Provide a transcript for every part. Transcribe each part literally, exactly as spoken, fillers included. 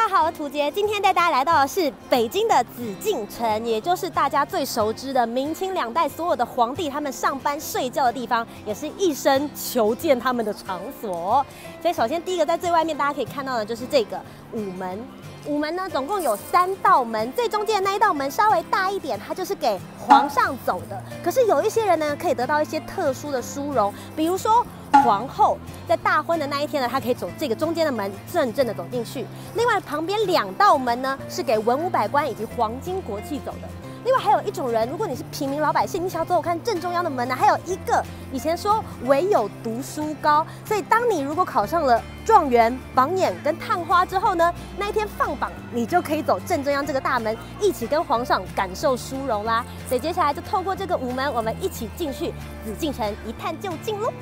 大家好，我是涂杰，今天带大家来到的是北京的紫禁城，也就是大家最熟知的明清两代所有的皇帝他们上班睡觉的地方，也是一生求见他们的场所。所以首先第一个在最外面大家可以看到的就是这个午门。午门呢，总共有三道门，最中间的那一道门稍微大一点，它就是给皇上走的。可是有一些人呢，可以得到一些特殊的殊荣，比如说皇后在大婚的那一天呢，她可以走这个中间的门，正正的走进去。另外旁边两道门呢，是给文武百官以及皇亲国戚走的。另外还有一种人，如果你是平民老百姓，你想要走走看正中央的门呢，还有一个以前说唯有读书高，所以当你如果考上了状元、榜眼跟探花之后呢，那一天放榜，你就可以走正中央这个大门，一起跟皇上感受殊荣啦。所以接下来就透过这个午门，我们一起进去紫禁城一探究竟喽。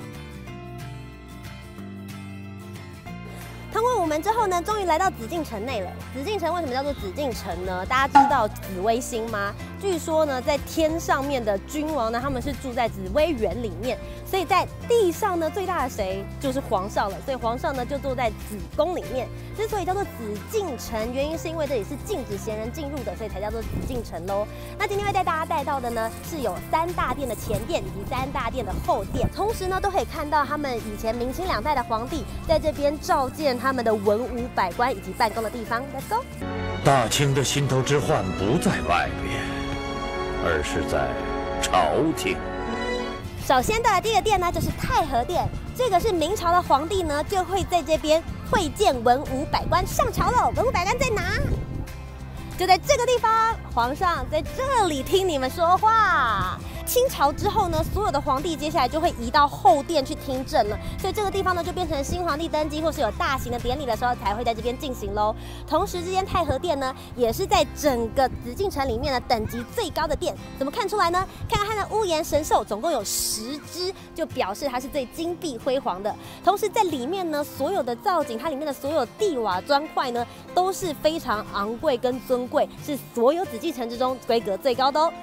通过午门之后呢，终于来到紫禁城内了。紫禁城为什么叫做紫禁城呢？大家知道紫微星吗？据说呢，在天上面的君王呢，他们是住在紫微园里面，所以在地上呢，最大的谁就是皇上了。所以皇上呢就坐在紫宫里面。之所以叫做紫禁城，原因是因为这里是禁止闲人进入的，所以才叫做紫禁城喽。那今天会带大家带到的呢，是有三大殿的前殿以及三大殿的后殿，同时呢都可以看到他们以前明清两代的皇帝在这边召见他们的文武百官以及办公的地方。Let's go。 大清的心头之患不在外面，而是在朝廷。 首先的第一个殿呢，就是太和殿。这个是明朝的皇帝呢，就会在这边会见文武百官，上朝了。文武百官在哪？就在这个地方，皇上在这里听你们说话。清朝之后呢，所有的皇帝接下来就会移到后殿去听政了，所以这个地方呢就变成新皇帝登基或是有大型的典礼的时候才会在这边进行喽。同时，这间太和殿呢也是在整个紫禁城里面的等级最高的殿。怎么看出来呢？看看它的屋檐神兽，总共有十只，就表示它是最金碧辉煌的。同时，在里面呢，所有的造景，它里面的所有地瓦砖块呢，都是非常昂贵跟尊贵，是所有紫禁城之中规格最高的哦。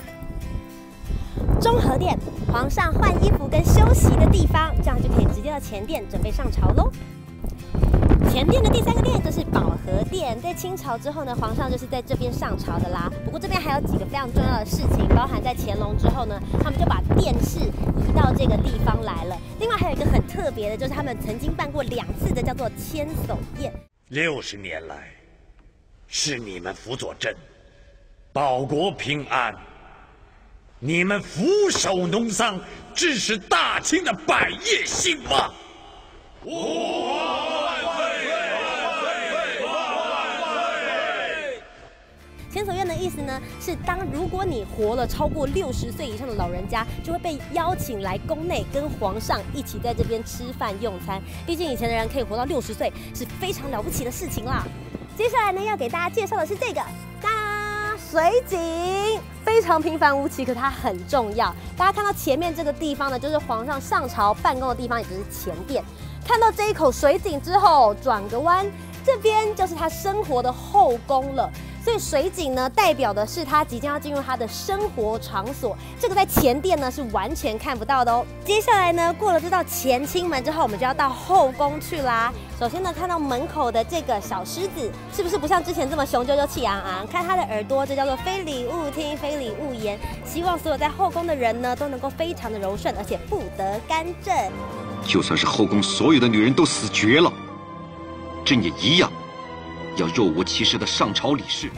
中和殿，皇上换衣服跟休息的地方，这样就可以直接到前殿准备上朝喽。前殿的第三个殿就是保和殿，在清朝之后呢，皇上就是在这边上朝的啦。不过这边还有几个非常重要的事情，包含在乾隆之后呢，他们就把殿试移到这个地方来了。另外还有一个很特别的，就是他们曾经办过两次的叫做千叟宴。 六十年来，是你们辅佐朕，保国平安。你们俯首农桑，致使大清的百业兴旺。吾皇万岁！万岁！万岁！ 千叟宴的意思呢，是当如果你活了超过六十岁以上的老人家，就会被邀请来宫内跟皇上一起在这边吃饭用餐。毕竟以前的人可以活到六十岁，是非常了不起的事情啦。接下来呢，要给大家介绍的是这个，哒，水井。非常平凡无奇，可它很重要。大家看到前面这个地方呢，就是皇上上朝办公的地方，也就是前殿。看到这一口水井之后，转个弯，这边就是他生活的后宫了。所以水井呢，代表的是他即将要进入他的生活场所。这个在前殿呢是完全看不到的哦。接下来呢，过了这道乾清门之后，我们就要到后宫去啦。首先呢，看到门口的这个小狮子，是不是不像之前这么雄赳赳气昂昂？看它的耳朵，这叫做非礼勿听，非礼勿言。希望所有在后宫的人呢，都能够非常的柔顺，而且不得干政。 就算是后宫所有的女人都死绝了，朕也一样要若无其事的上朝理事。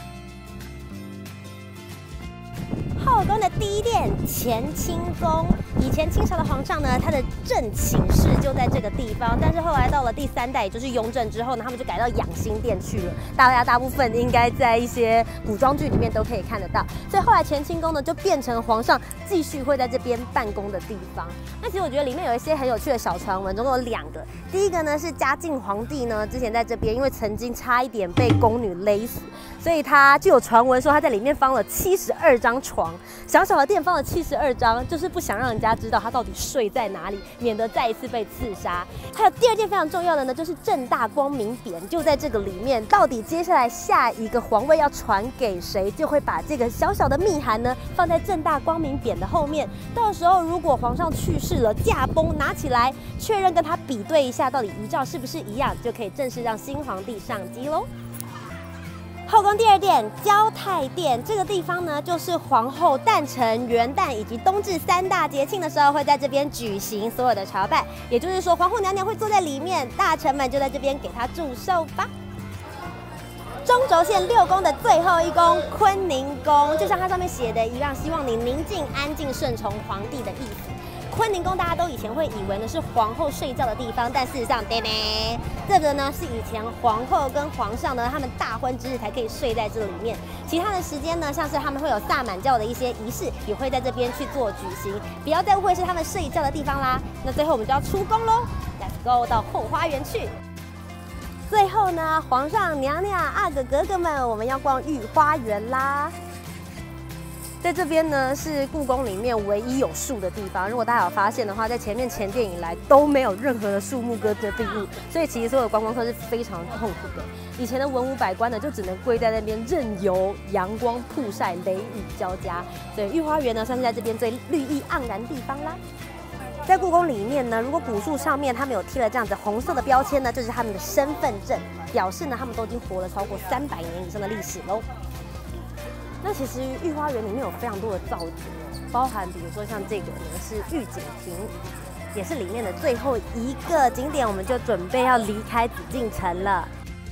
后宫的第一殿乾清宫，以前清朝的皇上呢，他的正寝室就在这个地方，但是后来到了第三代，也就是雍正之后呢，他们就改到养心殿去了。大家大部分应该在一些古装剧里面都可以看得到，所以后来乾清宫呢就变成皇上继续会在这边办公的地方。那其实我觉得里面有一些很有趣的小传闻，总共有两个。第一个呢是嘉靖皇帝呢之前在这边，因为曾经差一点被宫女勒死，所以他就有传闻说他在里面放了七十二张床。 小小的殿放了七十二张，就是不想让人家知道他到底睡在哪里，免得再一次被刺杀。还有第二件非常重要的呢，就是正大光明匾就在这个里面。到底接下来下一个皇位要传给谁，就会把这个小小的密函呢放在正大光明匾的后面。到时候如果皇上去世了，驾崩，拿起来确认跟他比对一下，到底遗诏是不是一样，就可以正式让新皇帝上基喽。后宫第二殿交泰殿这个地方呢，就是皇后诞辰、元旦以及冬至三大节庆的时候，会在这边举行所有的朝拜。也就是说，皇后娘娘会坐在里面，大臣们就在这边给她祝寿吧。中轴线六宫的最后一宫坤宁宫，就像它上面写的一样，希望你宁静、安静、顺从皇帝的意思。坤宁宫大家都以前会以为呢是皇后睡觉的地方，但事实上，对呢，这个呢是以前皇后跟皇上呢他们大婚之日才可以睡在这里面。其他的时间呢，像是他们会有萨满教的一些仪式，也会在这边去做举行。不要再误会是他们睡觉的地方啦。那最后我们就要出宫喽 ，Let's go 到后花园去。最后呢，皇上、娘娘、阿哥哥哥们，我们要逛御花园啦。在这边呢，是故宫里面唯一有树的地方。如果大家有发现的话，在前面前殿以来都没有任何的树木遮蔽物，所以其实所有的观光客是非常痛苦的。以前的文武百官呢，就只能跪在那边任由阳光曝晒，雷雨交加。所以御花园呢，算是在这边最绿意盎然的地方啦。在故宫里面呢，如果古树上面他们有贴了这样子红色的标签呢，就是他们的身份证，表示呢他们都已经活了超过三百年以上的历史喽。那其实御花园里面有非常多的造景，包含比如说像这个呢是御景亭，也是里面的最后一个景点，我们就准备要离开紫禁城了。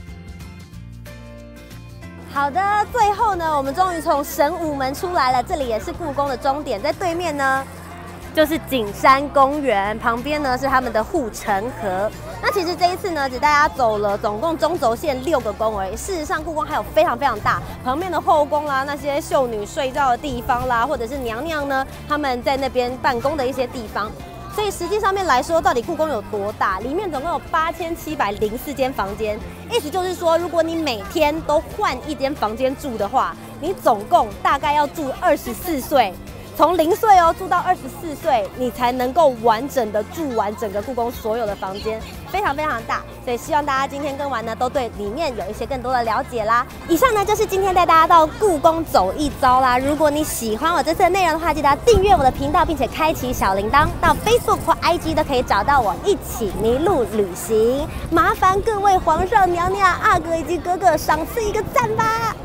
好的，最后呢，我们终于从神武门出来了，这里也是故宫的终点，在对面呢就是景山公园，旁边呢是他们的护城河。那其实这一次呢，只带大家走了总共中轴线六个宫而已。事实上，故宫还有非常非常大，旁边的后宫啦，那些秀女睡觉的地方啦，或者是娘娘呢他们在那边办公的一些地方。所以实际上面来说，到底故宫有多大？里面总共有八千七百零四间房间，意思就是说，如果你每天都换一间房间住的话，你总共大概要住二十四岁。从零岁哦住到二十四岁，你才能够完整的住完整个故宫所有的房间，非常非常大。所以希望大家今天跟完呢，都对里面有一些更多的了解啦。以上呢就是今天带大家到故宫走一遭啦。如果你喜欢我这次的内容的话，记得要订阅我的频道，并且开启小铃铛。到 Facebook 或 I G 都可以找到我，一起迷路旅行。麻烦各位皇上、娘娘、阿哥以及哥哥赏赐一个赞吧。